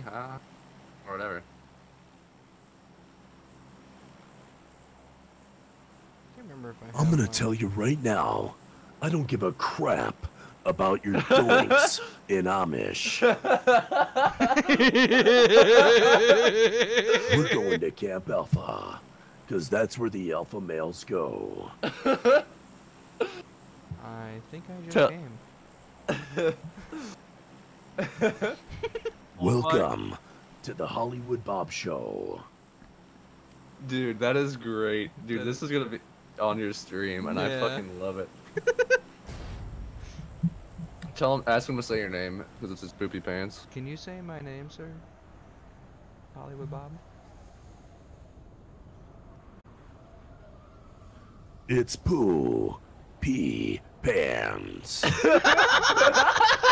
or whatever. I can't remember if I I'm gonna have tell you right now, I don't give a crap about your doinks in Amish. We're going to Camp Alpha, because that's where the alpha males go. I think I just came. Welcome to the Hollywood Bob Show. Dude, that is great. Dude, this is gonna be on your stream, and I fucking love it. Ask him to say your name, because it's his poopy pants. Can you say my name, sir? Hollywood Bob? It's Poo Pee Pants.